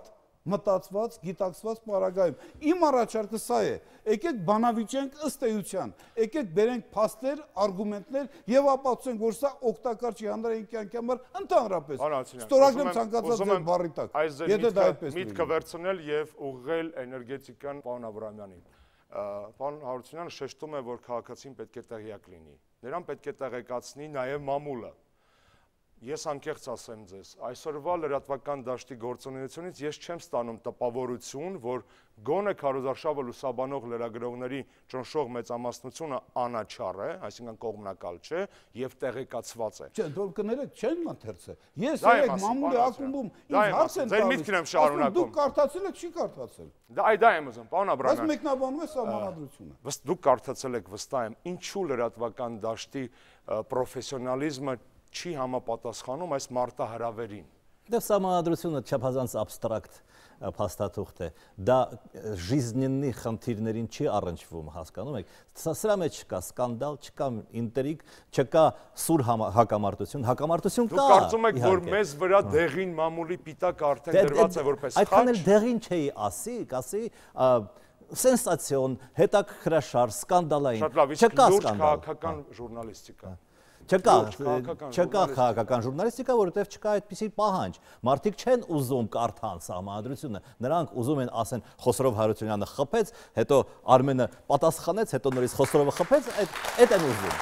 մտածված, գիտակցված պարագայում։ Իմ առաջարկը սա է։ Եկեք բանավիճենք ըստ էության, եկեք բերենք փաստեր, արգումենտներ եւ ապացուցենք, որ սա օգտակար չի հանրային կյանքի համար ընդհանրապես։ Ստորագրեմ ցանկացած ձեր բառի տակ։ Եթե դա այդպես միտքը վերցնել եւ ուղղել էներգետիկան պարոն Աբրահամյանին։ Պարոն Հարությունյանը շեշտում է, որ քաղաքացին պետք է տեղյակ լինի։ Նրան պետք է տեղեկացնի նաեւ մամուլը։ Ես անկեղծ ասեմ ձեզ, այսօրվա լրատվական դաշտի գործունեությունից ես չեմ ստանում տպավորություն, որ գոնե քարոզարշավը լուսաբանող լրագրողների ճնշող մեծամասնությունը անաչառ է, այսինքն կողմնակալ չէ եւ տեղեկացված է։ Չէ, դուք կներեք, չեն մաթերցը։ Ես երեք մամուլի ակումբում ինձ հարց են տալիս։ Ձեր միտքն եմ շարունակում։ Դուք կարդացել եք, չի կարդացել։ Դա եմ ուզում, պարոն Աբրահամյան։ Բայց մեկնաբանում է սահմանադրությունը։ Դուք կարդացել եք, վստահ եմ, ինչու լրատվական դաշտի պրոֆեսիոնալիզմը չի համապատասխանում այս մարտահրավերին։ Դե սահմանադրությունը չափազանց абստրակտ փաստաթուղթ է։ Դա ժիզնենի խնդիրներին չի առնչվում, հասկանում եք։ Սրա մեջ չկա սկանդալ, չկա ինտրիգ, չկա սուր հակամարտություն, հակամարտություն կա։ Դուք կարծում եք, որ մեզ վրա դեղին մամուլի պիտակ արդեն դրված է որպես խաչ։ Այդքան էլ դեղին չէի ասի սենսացիոն, հետաքրքրաշար, սկանդալային։ Շատ լավ, իսկ լուրջ քաղաքական ժուրնալիստիկա։ Չկա քաղաքական ժուրնալիստիկա, որովհետև չկա այդպիսի պահանջ։ Մարդիկ չեն ուզում կարդան սահմանադրությունը, նրանք ուզում են ասեն Խոսրով Հարությունյանը խփեց, հետո Արմենը պատասխանեց, հետո նորից Խոսրովը խփեց, այդ են ուզում։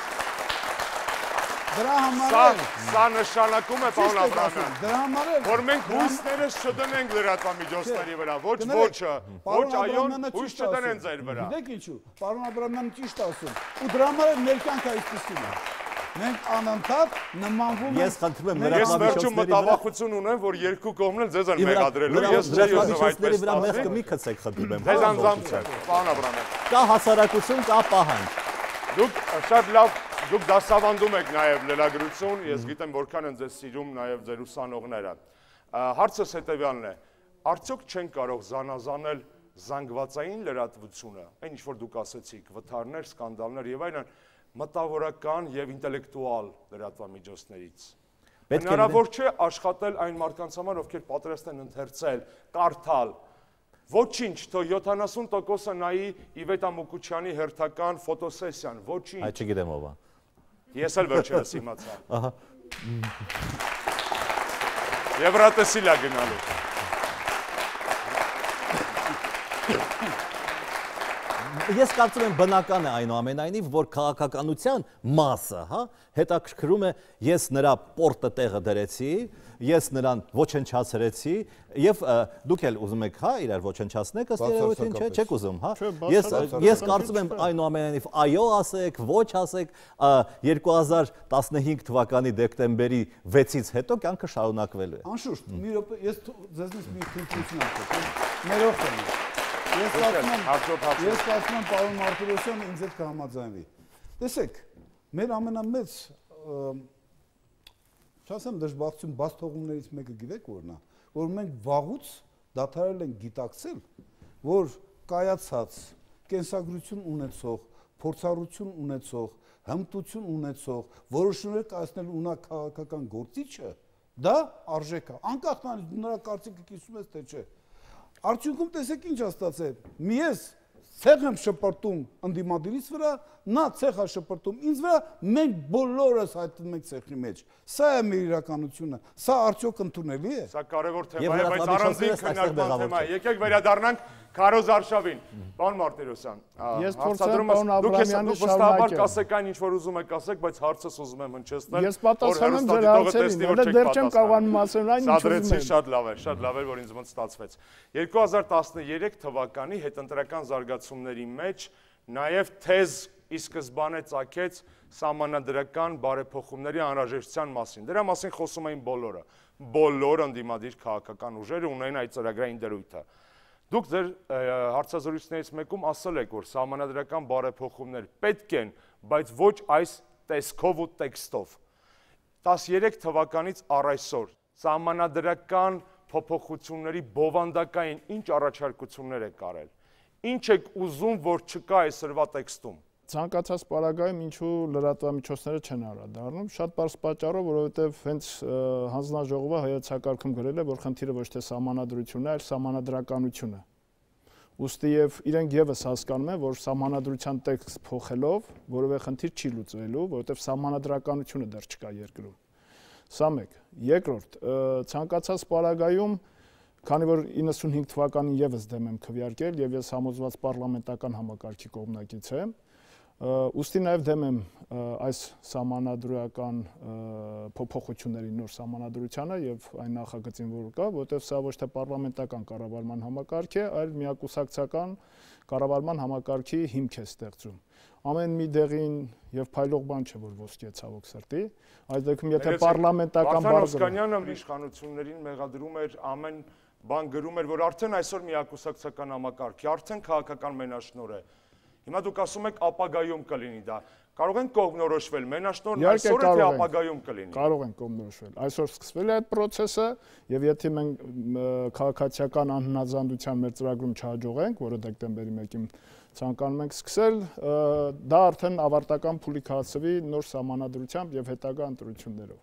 Դրա համար սա նշանակում է, պարոն Աբրահամյան, դրա համար որ մենք հույսներս չդնենք լրատվամիջոցների վրա, ոչ ոչը, ոչ այոն, հույս չդնեն ձեր վրա։ Գիտեք ինչու, պարոն Աբրահամյանը ճիշտ ասում, ու դրա համար մեր կյանքը այսպեսին է։ Մենք անընդհատ նմանվում ենք։ Ես խնդրում եմ Ես վերջում մտավախություն ունեմ, որ երկու կողմն էլ ձեզ են մեղադրելու։ Ես չէի ուզում այդպես վրա մեղքը մի քցեք, խնդրում եմ։ Ձեզ անձամբ չէ, պարոն Աբրահամյան։ Կա հասարակություն, կա պահանջ։ Դուք շատ լավ, դուք դասավանդում եք նաև լրագրություն, ես գիտեմ որքան են ձեզ սիրում նաև ձեր ուսանողները։ Հարցս հետևյալն է. արդյոք չեն կարող զանազանել զանգվածային լրատվությունը, այն ինչ որ դուք ասեցիք, վթարներ, սկանդալներ եւ այլն, մտավորական եւ ինտելեկտուալ լրատվամիջոցներից։ Հնարավոր չէ աշխատել այն մարդկանց համար, ովքեր պատրաստ են ընթերցել, կարդալ։ Ոչինչ, թող 70%-ը նայի Իվետ Ամուկուչյանի հերթական ֆոտոսեսիան, ոչինչ։ Այդ չգիտեմ ով է։ Ես էլ վերջերս իմացա։ Ահա։ Եվրատեսիլ է գնալու։ Ես կարծում եմ բնական է այնուամենայնիվ, որ քաղաքականության մասը, հետաքրքրում է, ես նրա պորտը տեղը դրեցի, ես նրան ոչնչացրեցի եւ դուք էլ ուզում եք, իրար ոչնչացնեք, ըստ երևույթին, չէ՞, չեք ուզում, Ես կարծում եմ այնուամենայնիվ այո ասեք, ոչ ասեք, 2015 թվականի դեկտեմբերի 6-ից հետո կյանքը շարունակվելու է։ Անշուշտ, մի րոպե, ես ձեզնից մի քննություն ասեմ։ Ներողք եմ։ Ես կարծում եմ պարոն Մարտիրոսյանը ինձ հետ կհամաձայնվի։ Տեսեք, մեր ամենամեծ չասեմ դժբախտություն բաց թողումներից մեկը գիտեք որն է, որ մենք վաղուց դադարել ենք գիտակցել, որ կայացած, կենսագրություն ունեցող, փորձառություն ունեցող, հմտություն ունեցող, որոշումներ կայացնելու ունակ քաղաքական գործիչը, դա արժեք է, անկախ նրա կարծիքը կիսում ես թե չէ։ Արդյունքում տեսեք ինչ ստացել։ Մի ես ցեղ եմ շպրտում ընդդիմադիրից վրա, նա ցեղ է շպրտում ինձ վրա, մենք բոլորս հայտնվում ենք ցեղի մեջ։ Սա է մեր իրականությունը։ Սա արդյոք ընդունելի է։ Սա կարևոր թեմա է, բայց առանձին քննարկման թեմա է։ Եկեք վերադառնանք Քարոզարշավին։ Պարոն Մարտիրոսյան, ես փորձեմ պարոն Աբրահամյանի շարունակել։ Դուք ասեք այն ինչ որ ուզում եք ասեք, բայց հարցս ուզում եմ հնչեցնել։ Ես պատասխանում ձեր հարցերին, հələ դեռ չեմ կարողանում ասել այն ինչ ուզում եմ։ Շատ լավ է, որ ինձ մոտ ստացվեց։ 2013 թվականի հետընտրական զարգացումների մեջ նաև թեզ ի սկզբանե ծագեց սահմանադրական բարեփոխումների անհրաժեշտության մասին։ Դրա մասին խոսում էին բոլորը։ Բոլոր ընդդիմադիր քաղաքական ուժերը ունեն այդ ծրագրային դրույթը։ Դուք ձեր հարցազրույցներից մեկում ասել եք, որ սահմանադրական բարեփոխումներ պետք են, բայց ոչ այս տեսքով ու տեքստով։ 13 թվականից առ այսօր սահմանադրական փոփոխությունների բովանդակային ինչ առաջարկություններ եք արել։ Ինչ եք ուզում, որ չկա այսօրվա տեքստում։ ցանկացած պարագայում ինչու լրատվամիջոցները չեն անդրադառնում, շատ բարձ պատճառով, որովհետև հենց հանձնաժողովը հայեցակարգում գրել է, որ խնդիրը ոչ թե սահմանադրությունն է, այլ սահմանադրականությունը։ Ուստի եւ իրենք եւս հասկանում են, որ սահմանադրության տեքստ փոխելով որևէ խնդիր չի լուծվելու, որովհետև սահմանադրականությունը դեռ չկա երկրում։ Սա մեկ։ Երկրորդ, ցանկացած պարագայում, քանի որ 95 թվականին եւս դեմ եմ քվեարկել եւ ես համոզված պարլամենտական համակարգի կողմնակից եմ, ուստի նաև դեմ եմ այս սահմանադրական փոփոխությունների նոր սահմանադրությանը եւ այն նախագծին, որ կա, որտեղ սա ոչ թե պարլամենտական կառավարման համակարգ է, այլ միակուսակցական կառավարման համակարգի հիմք է ստեղծում։ Ամեն մի դեղին եւ փայլող բան չէ, որ ոսկի է ցավոք սրտի, այս դեպքում եթե պարլամենտական Վարդան իշխանություններին մեղադրում էր ամեն բան գրում էր, որ արդեն այսօր միակուսակցական համակարգ է, արդեն քաղաքական մենաշնորհ է։ Հիմա դուք ասում եք ապագայում կլինի դա։ Կարող են կողմնորոշվել, մենաշնորհն այսօր է թե ապագայում կլինի։ Կարող են կողմնորոշվել։ Այսօր սկսվել է այդ process-ը եւ եթե մենք քաղաքացիական անհնազանդության մեր ծրագրում չհաջողենք, որը դեկտեմբերի 1-ին ցանկանում ենք սկսել, դա արդեն ավարտական փուլի կհասվի նոր սահմանադրությամբ եւ հետագա ընտրություններով։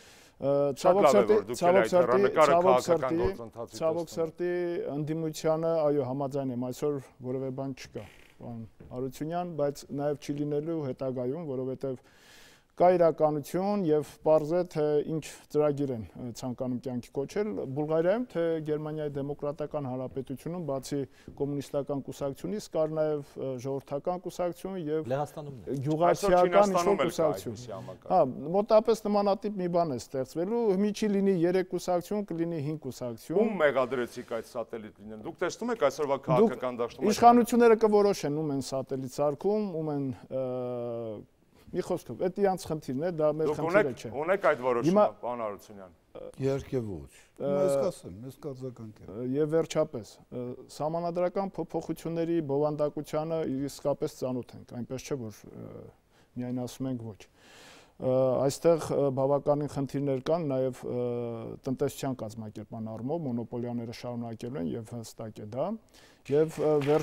Ցավոք սրտի ընդդիմությանը, այո, համաձայն եմ, այսօր որևէ բան չկա, պարոն Արությունյան, բայց նաև չի լինելու հետագայում, որովհետև կա իրականություն եւ պարզ է թե ինչ ծրագիր են ցանկանում կյանքի կոչել Բուլղարիայում թե Գերմանիայի դեմոկրատական հանրապետությունում բացի կոմունիստական կուսակցությունից կար նաեւ ժողովրդական կուսակցություն եւ գյուղացիական կուսակցություն։ Հա, մոտապես նմանատիպ մի բան է ստեղծվելու, մի չի լինի 3 կուսակցություն, կլինի 5 կուսակցություն։ Ում մեղադրեցիք այդ սատելիտ լինեն։ Դուք տեսնում եք այսօրվա քաղաքական դաշտում։ Իշխանությունները կորոշեն ում են սատելիտ սարքում, ում են մի խոսքով, դա իրանց խնդիրն է, դա մեր խնդիրը չէ։ Ունեք այդ որոշումը, պարոն Արությունյան։ Իհարկե ոչ։ Ես կասեմ, ես կարձականք եմ։ Եվ վերջապես, սահմանադրական փոփոխությունների բովանդակությանը իսկապես ծանոթ ենք, այնպես չէ, որ միայն ասում ենք ոչ։ Այստեղ բավականին խնդիրներ կան նաև տնտեսչական կազմակերպման առումով, մոնոպոլիաները շարունակելու են եւ հստակ է դա։ Եվ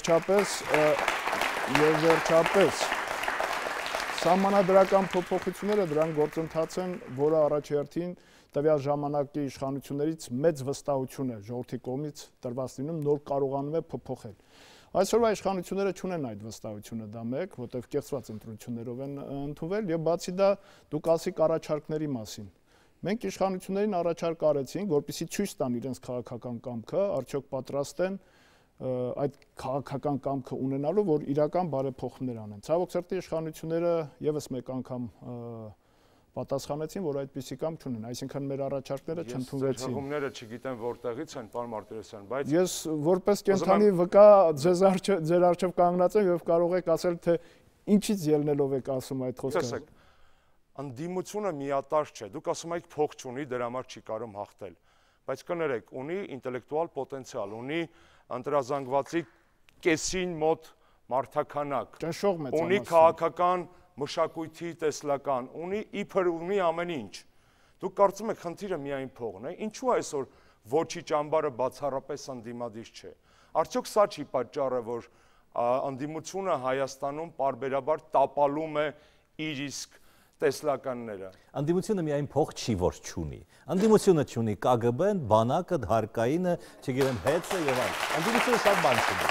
վերջապես Սահմանադրական փոփոխությունները դրան գործընթաց են, որը առաջերտին տվյալ ժամանակի իշխանություններից մեծ վստահություն է ժողովրդի կողմից տրված լինում, նոր կարողանում է փոփոխել։ Այսօրվա իշխանությունները չունեն այդ վստահությունը, դա մեկ, որտեղ կեղծված ընտրություններով են ընդունվել, եւ բացի դա դուք ասիք առաջարկների մասին։ Մենք իշխանություններին առաջարկ արեցինք, որպեսզի ցույց տան իրենց քաղաքական կամքը, արդյոք պատրաստ են այդ քաղաքական կամքը ունենալու, որ իրական բարեփոխումներ անեն։ Ցավոք սրտի իշխանությունները եւս մեկ անգամ պատասխանեցին, որ այդպիսի կամք չունեն, այսինքն մեր առաջարկները չընդունվեցին։ Ես հղումները չգիտեմ որտեղից են, պարոն Մարտիրոսյան, բայց ես որպես կենթանի վկա ձեր առջև կանգնած եմ եւ կարող եք ասել, թե ինչից ելնելով եք ասում այդ խոսքը։ Ընդդիմությունը միատար չէ։ Դուք ասում եք փող չունի, դրա համար չի կարող հաղթել։ Բայց կներեք, ունի ինտելեկտուալ պոտենցիալ, ունի ընտրազանգվածի կեսին մոտ մարդականակ, ունի քաղաքական մշակույթի տեսլական, իբր ունի ամեն ինչ։ Դուք կարծում եք խնդիրը միայն փողն է, ինչու այսօր ոչի ճամբարը բացառապես ընդդիմադիր չէ։ Արդյոք սա չի պատճառը, որ ընդդիմությունը Հայաստանում պարբերաբար տապալում է իր իսկ տեսլականները։ Ընդդիմությունը միայն փող չի որ չունի։ Ընդդիմությունը չունի ԿԳԲ-ն, բանակը, հարկայինը, չգիտեմ, հեծը եւ այլն։ Ընդդիմությունը շատ բան չունի։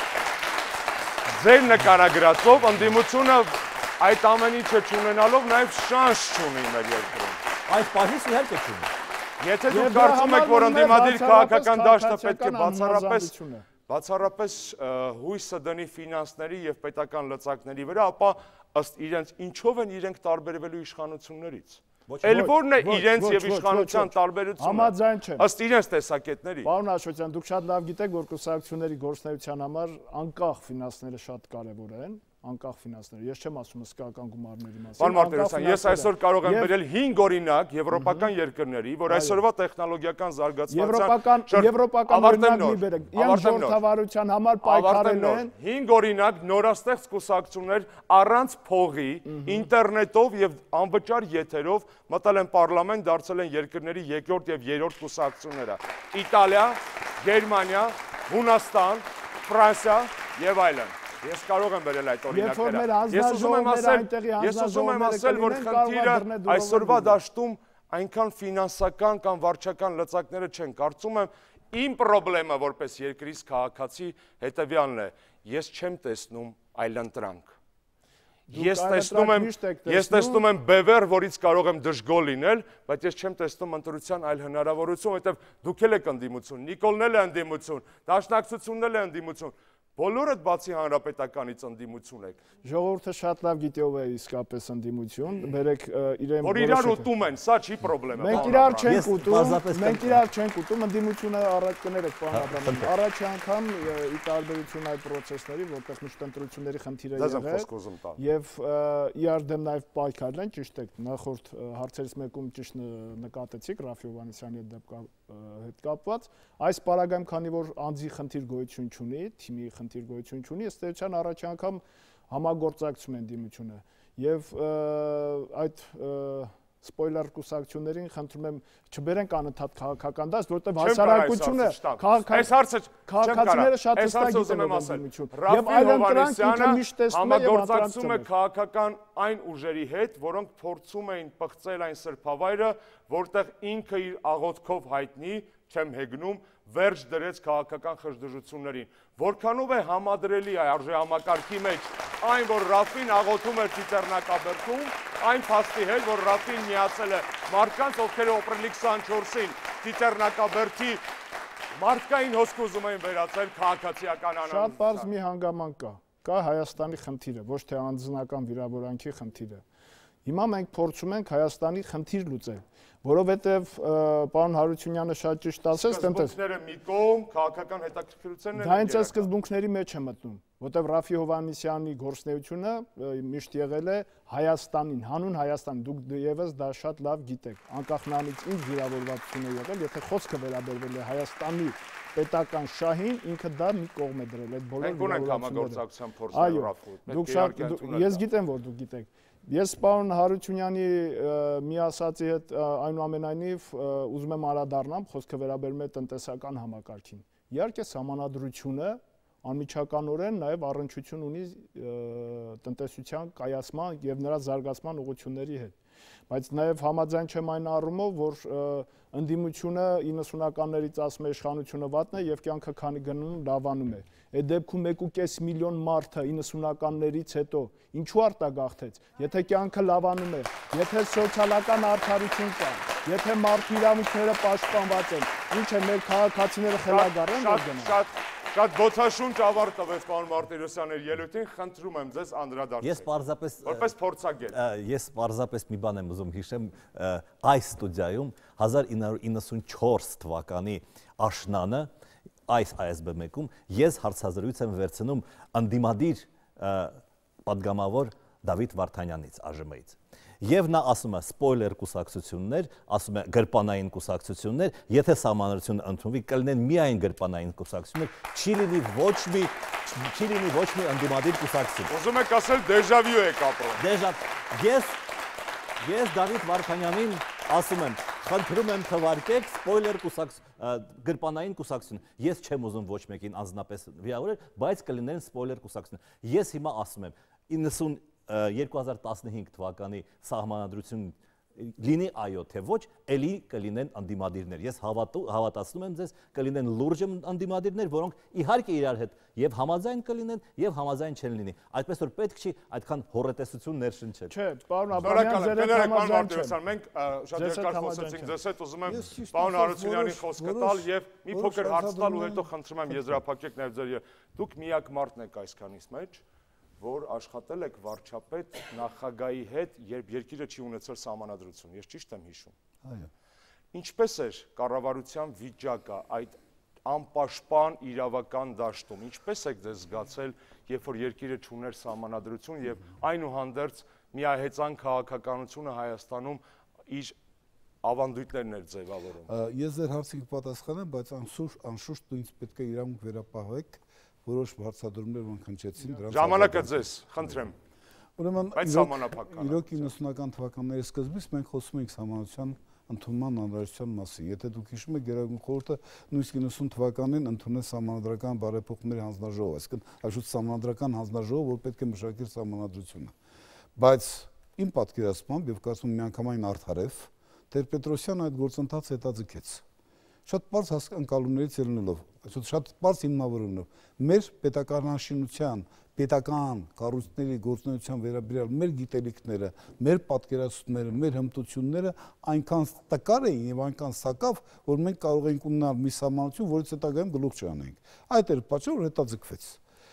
Ձեր նկարագրածով ընդդիմությունը այդ ամեն ինչը չունենալով նաեւ շանս չունի մեր երկրում։ Այս պահից իհարկե չունի։ Եթե դուք կարծում եք, որ ընդդիմադիր քաղաքական դաշտը պետք է բացառապես հույսը դնի ֆինանսների եւ պետական լծակների վրա, ապա ըստ իրենց ինչով են իրենք տարբերվելու իշխանություններից։ Էլ որն է իրենց եւ իշխանության տարբերությունը։ Համաձայն չեմ։ Ըստ իրենց տեսակետների։ Պարոն Աշոտյան, դուք շատ լավ գիտեք, որ կուսակցությունների գործունեության համար անկախ ֆինանսները շատ կարեւոր են, անկախ ֆինանսները։ Ես չեմ ասում հսկայական գումարների մասին։ Պարոն Մարտիրոսյան, ես այսօր կարող եմ բերել 5 օրինակ եվրոպական երկրների, որ այսօրվա տեխնոլոգիական զարգացման եվրոպական օրինակ մի բերեք։ Իրանք ժողովրդավարության համար պայքարել են 5 օրինակ նորաստեղծ կուսակցություններ առանց փողի, ինտերնետով եւ անվճար եթերով մտել են պարլամենտ, դարձել են երկրների երկրորդ եւ երրորդ կուսակցությունները։ Իտալիա, Գերմանիա, Հունաստան, Ֆրանսիա եւ այլն։ Ես կարող եմ վերել այդ Երբ որ մեր օրինակները։ Ես ուզում եմ ասել, որ խնդիրը այսօրվա դաշտում այնքան ֆինանսական կամ վարչական լծակները չեն, կարծում եմ իմ խնդրեմը որպես երկրից քաղաքացի հետևյալն է, ես չեմ տեսնում այլընտրանք։ Ես տեսնում եմ բևեռ, որից կարող եմ դժգոհ լինել, բայց ես չեմ տեսնում ընտրության այլ հնարավորություն, որովհետև դուք էլ եք ընդդիմություն, Նիկոլն էլ է ընդդիմություն, Դաշնակցությունն էլ է ընդդիմություն, բոլորդ բացի հանրապետականից ընդդիմություն եք։ Ժողովուրդը շատ լավ գիտի ով է իսկապես ընդդիմություն, բերեք իրեն որ իրար ուտում են, սա չի խնդրեմը։ Մենք իրար չենք ուտում, մենք իրար չենք ուտում, ընդդիմությունը առաջ կներեք, պարոն Աբրամյան, առաջի անգամ ի տարբերություն այդ process-ների, որտեղ միշտ ընտրությունների խնդիր է եղել, եւ իրար դեմ նաեւ պայքարել են, ճիշտ է, նախորդ հարցերից մեկում ճիշտ նկատեցիք Ռաֆի Հովհաննիսյանի հետ կապված, այս պարագայում քանի որ անձի խնդիր գոյություն չունի, թիմի խնդիր գոյություն չունի, ըստ էության առաջի անգամ համագործակցում են դիմությունը եւ այդ սպոյլեր կուսակցություններին խնդրում եմ չբերենք անընդհատ քաղաքական դաշտ, որտեղ հասարակությունը քաղաքացիները շատ հստակ գիտեն ով է դիմություն։ Եվ այլ ընտրանք միշտ տեսնում է եւ համագործակցում է քաղաքական այն ուժերի հետ, որոնք փորձում էին պղծել այն սրբավայրը, որտեղ ինքը իր աղոթքով հայտնի, չեմ հեգնում, վերջ դրեց քաղաքական խժդժություններին։ Որքանով է համադրելի արժե համակարգի մեջ այն, որ Ռաֆին աղոթում էր Ծիծեռնակաբերդում, այն փաստի հետ, որ Ռաֆին միացել է մարդկանց, ովքեր օպրելի 24-ին Ծիծեռնակաբերդի մարդկային հոսք ուզում էին վերածել քաղաքացիական անանուն։ Շատ բարձ մի հանգամանք կա Հայաստանի խնդիրը, ոչ թե անձնական վիրավորանքի խնդիրը։ Հիմա մենք փորձում ենք Հայաստանի խնդիր լուծել, որովհետև պարոն Հարությունյանը շատ ճիշտ ասեց, սկզբունքները մի կողմ, քաղաքական հետաքրքրությունները։ Դա հենց այս սկզբունքների մեջ է մտնում, որտեղ Ռաֆի Հովհաննիսյանի գործունեությունը միշտ եղել է Հայաստանին, հանուն Հայաստան, դուք եւս դա շատ լավ գիտեք, անկախ նրանից ինչ վիրավորվածություն է եղել, եթե խոսքը վերաբերվել է Հայաստանի պետական շահին, ինքը դա մի կողմ է դրել այդ բոլոր համագործակցության փորձը Ռաֆը։ Ես գիտեմ, որ դուք գիտեք։ Ես պարոն Հարությունյանի մի ասացի հետ այնուամենայնիվ ուզում եմ անդրադառնամ, խոսքը վերաբերում է տնտեսական համակարգին։ Իհարկե համանadrությունը անմիջականորեն նաև առնչություն ունի տնտեսության կայացման եւ նրա զարգացման ուղղությունների հետ։ Բայց նաև համաձայն չեմ այն առումով, որ ընդդիմությունը 90-ականներից ասում է իշխանությունը վատն է եւ կյանքը քանի գնում լավանում է։ Այդ դեպքում 1.5 միլիոն մարդը 90-ականներից հետո ինչու արտագաղթեց։ Եթե կյանքը լավանում է, եթե սոցիալական արդարություն կա, եթե մարդու իրավունքները պաշտպանված են, ինչ է մեր քաղաքացիները խելագար են որ գնան։ Շատ ոցաշունչ ավարտ տվեց պարոն Մարտիրոսյանի ելույթին, խնդրում եմ ձեզ անդրադարձել։ Ես պարզապես որպես փորձագետ։ Ես պարզապես մի բան եմ ուզում հիշեմ, այս ստուդիայում 1994 թվականի աշնանը այս ASB1-ում ես հարցազրույց եմ վերցնում ընդդիմադիր պատգամավոր Դավիթ Վարդանյանից ԱԺՄ-ից։ Եվ նա ասում է սպոյլեր կուսակցություններ, ասում է գրպանային կուսակցություններ, եթե սահմանադրությունը ընդունվի, կլինեն միայն գրպանային կուսակցություններ, չի լինի ոչ մի ընդդիմադիր կուսակցություն։ Ուզում եք ասել դեժավյու եք ապրում։ Ես Դավիթ Վարդանյանին ասում եմ, խնդրում եմ թվարկեք սպոյլեր գրպանային կուսակցություն։ Ես չեմ ուզում ոչ մեկին անձնապես վիրավորել, բայց կլինեն սպոյլեր կուսակցություն։ Ես հիմա ասում եմ 2015 թվականի սահմանադրություն լինի այո թե ոչ, էլի կլինեն ընդդիմադիրներ։ Ես հավատացնում եմ ձեզ, կլինեն լուրջ ընդդիմադիրներ, որոնք իհարկե իրար հետ եւ համաձայն կլինեն եւ համաձայն չեն լինի։ Այդպես որ պետք չի այդքան հոռետեսություն ներշնչել։ Չէ, պարոն Աբրամյան, ձեր համաձայն չեմ։ Մենք շատ երկար խոսեցինք ձեզ հետ, ուզում եմ պարոն Հարությունյանի խոսքը տալ եւ մի փոքր հարց տալ ու հետո խնդրում եմ եզրափակեք նաեւ ձեր դուք միակ մարդն եք այսքանից մեջ, որ աշխատել եք վարչապետ նախագահի հետ, երբ երկիրը չի ունեցել սահմանադրություն, ես ճիշտ եմ հիշում։ Այո։ Ինչպես էր կառավարության վիճակը այդ անպաշտպան իրավական դաշտում, ինչպես եք դες զգացել, երբ որ երկիրը չուներ սահմանադրություն եւ այնուհանդերձ միահեծան քաղաքականությունը Հայաստանում իր ավանդույթներն էր ձևավորում։ Ես ձեր հարցին կպատասխանեմ, բայց անշուշտ դու ինձ պետք է իրավունք վերապահեք որոշ հարցադրումներ ոնք հնչեցին դրանց ժամանակը ձեզ խնդրեմ ուրեմն բայց սահմանափակ կա իրոք 90-ական թվականների սկզբից մենք խոսում ենք սահմանության ընդունման անհրաժեշտության մասին։ Եթե դուք հիշում եք, Գերագույն խորհուրդը նույնիսկ 90 թվականին ընդունեց սահմանադրական բարեփոխումների հանձնաժողով, այսինքն այժմ սահմանադրական հանձնաժողով, որ պետք է մշակի սահմանադրությունը։ Բայց իմ պատկերացմամբ եւ կարծում եմ միանգամայն արդարև Տեր-Պետրոսյանը այդ գործընթացը հետաձգեց։ Շատ բարձ ընկալումներից ելնելով, շատ բարձ հիմնավորումով մեր պետականաշինության, պետական կառույցների գործունեության վերաբերյալ մեր գիտելիքները, մեր պատկերացումները, մեր հմտությունները այնքան տկար էին եւ այնքան սակավ, որ մենք կարող ենք ունենալ մի սահմանություն, որից հետագայում գլուխ չանենք։ Այդ էր պատճառը, որ հետաձգվեց։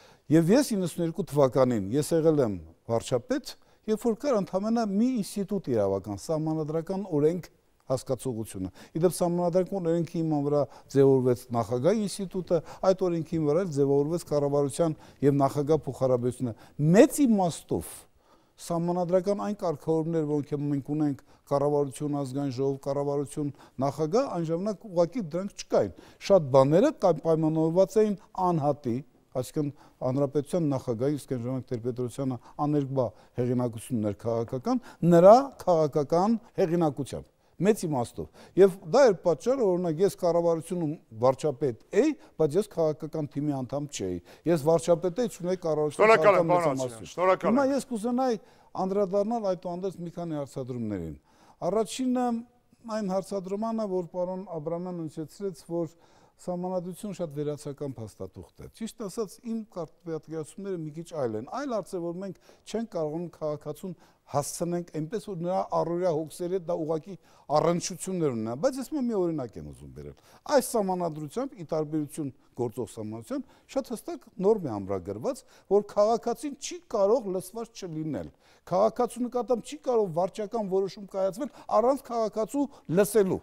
Եվ ես 92 թվականին ես եղել եմ վարչապետ, երբ որ կար ընդհանրապես մի ինստիտուտ իրավական, սահմանադրական օրենք հասկացողությունը։ Իդեպ սահմանադրական օրենքի հիման վրա ձևավորվեց նախագահ ինստիտուտը, այդ օրենքի վրա ձևավորվեց կառավարության եւ նախագահ փոխհարաբերությունը։ Մեծ իմաստով սահմանադրական այն կարգավորումներ, որոնք մենք ունենք կառավարություն, ազգային ժողով, կառավարություն, նախագահ, այն ժամանակ ուղղակի դրանք չկային։ Շատ բաները պայմանավորված էին անհատի, այսինքն հանրապետության նախագահի, իսկ այն ժամանակ Տեր-Պետրոսյանը աներկբա հեղինակությունն էր քաղաքական, նրա քաղաքական հեղինակությամբ։ Մեծ իմաստով։ Եվ դա էր պատճառը, օրինակ ես կառավարությունում վարչապետ էի, բայց ես քաղաքական թիմի անդամ չէի։ Ես վարչապետ էի, չունեի կառավարության մեծամասնություն։ Հիմա ես կուզենայի անդրադառնալ այդուհանդերձ մի քանի հարցադրումներին։ Առաջինը այն հարցադրմանը, որ պարոն Աբրամյանն հիշեցրեց, որ սահմանադրությունը շատ վերացական փաստաթուղթ է։ Ճիշտ ասած, իմ պատկերացումները մի քիչ այլ են։ Այլ հարց է, որ մենք չենք կարողանում քաղաքացուն հասցնենք այնպես, որ նրա առօրյա հոգսերի հետ դա ուղղակի առնչություններ ունենա, բայց ես մի օրինակ եմ ուզում բերել։ Այս սահմանադրությամբ, ի տարբերություն գործող սահմանադրության, շատ հստակ նորմ է ամրագրված, որ քաղաքացին չի կարող լսված չլինել։ Քաղաքացու նկատմամբ չի կարող վարչական որոշում կայացվել առանց քաղաքացու լսելու։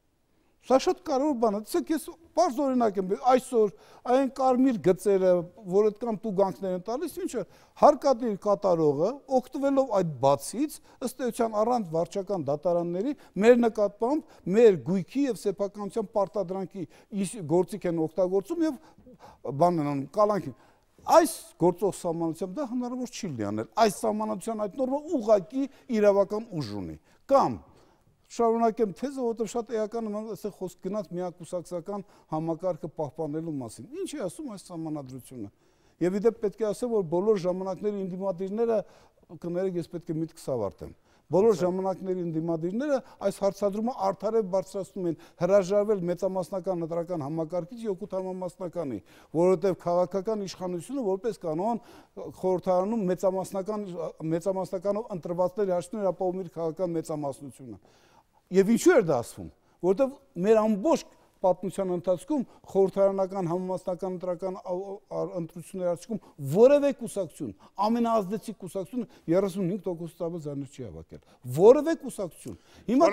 Սա շատ կարևոր բան է։ Տեսեք, ես բարձ օրինակ եմ, այսօր այն կարմիր գծերը, որ այդքան տուգանքներ են տալիս, ինչը հարկադիր կատարողը, օգտվելով այդ բացից, ըստ էության առանց վարչական դատարանների, մեր նկատմամբ, մեր գույքի եւ սեփականության պարտադրանքի գործիք են օգտագործում եւ բան են անում, կալանքի։ Այս գործող սահմանությամբ դա հնարավոր չի լինել։ Այս սահմանադրության այդ նորմը ուղղակի իրավական ուժ ունի։ Կամ շարունակեմ թեզը, որտեղ շատ էական է այստեղ խոսք գնաց միակուսակցական համակարգը պահպանելու մասին։ Ինչ է ասում այս սահմանադրությունը։ Եվ իդեպ պետք է ասեմ, որ բոլոր ժամանակների ընդդիմադիրները, կներեք, ես պետք է միտքս ավարտեմ։ Բոլոր ժամանակների ընդդիմադիրները այս հարցադրումը արդարև բարձրացնում են հրաժարվել մեծամասնական ընտրական համակարգից յոկուտ համամասնականի, որովհետև քաղաքական իշխանությունը որպես կանոն խորհրդարանում մեծամասնականով ընտրվածների հաշվին ապահովում իր քաղաքական մեծամասնությունը։ Եվ ինչու էր դա ասվում, որովհետև մեր ամբողջ պատմության ընթացքում խորհրդարանական համամասնական ընտրական ընտրությունների արդյունքում որևէ կուսակցություն, ամենաազդեցիկ կուսակցությունը 35%-ից ավելի ձայներ չի հավաքել։ Որևէ կուսակցություն։ Հիմա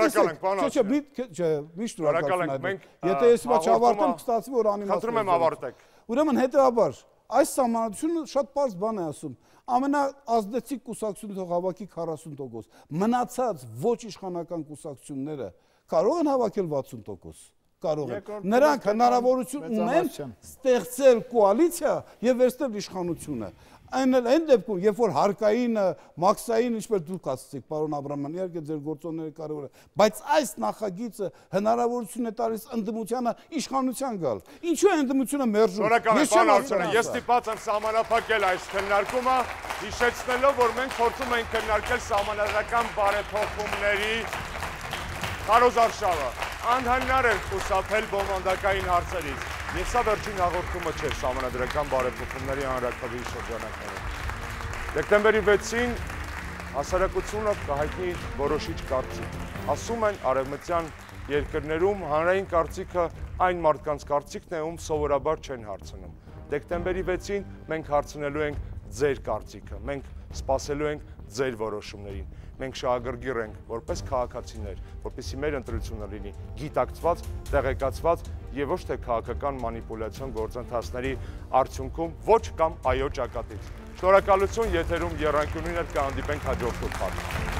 եթե ես հիմա չավարտեմ, կստացվի, որ անիմաստ։ Խնդրում եմ ավարտեք։ Ուրեմն հետեւաբար այս սահմանադրությունը շատ պարզ բան է ասում։ Ամենաազդեցիկ կուսակցությունը թող հավաքի 40%, մնացած ոչ իշխանական կուսակցությունները կարող են հավաքել 60%։ Կարող են։ Նրանք հնարավորություն ունեն ստեղծել կոալիցիա եւ վերցնել իշխանությունը։ Այն դեպքում, երբ որ հարկային, մաքսային, ինչպես դուք ասացիք, պարոն Աբրամյան, իհարկե ձեր գործոնները կարևոր է, բայց այս նախագիծը հնարավորություն է տալիս ընդդիմությանը իշխանության գալ։ Ինչու է ընդդիմությունը մերժում։ Ես ստիպված եմ սահմանափակել այս քննարկումը, հիշեցնելով, որ մենք փորձում ենք քննարկել սահմանադրական բարեփոխումների քարոզարշավը։ Անհնար է խուսափել բովանդակային հարցերից։ Եվ սա վերջին հաղորդումը չէր սահմանադրական բարեփոխումների հանրաքվեի շրջանակներում։ Դեկտեմբերի 6-ին հասարակությունը կհայտնի որոշիչ կարծիք։ Ասում են արևմտյան երկրներում հանրային կարծիքը այն մարդկանց կարծիքն է, ում սովորաբար չեն հարցնում։ Դեկտեմբերի 6-ին մենք հարցնելու ենք ձեր կարծիքը, մենք սպասելու ենք ձեր որոշումներին։ Մենք շահագրգիռ ենք որպես քաղաքացիներ, որպեսզի մեր ընտրությունը լինի գիտակցված, տեղեկացված եւ ոչ թե քաղաքական մանիպուլյացիոն գործընթացների արդյունքում ոչ կամ այո ճակատից։ Շնորհակալություն, եթերում եռանկյունին կհանդիպենք հաջորդ ուրբաթ։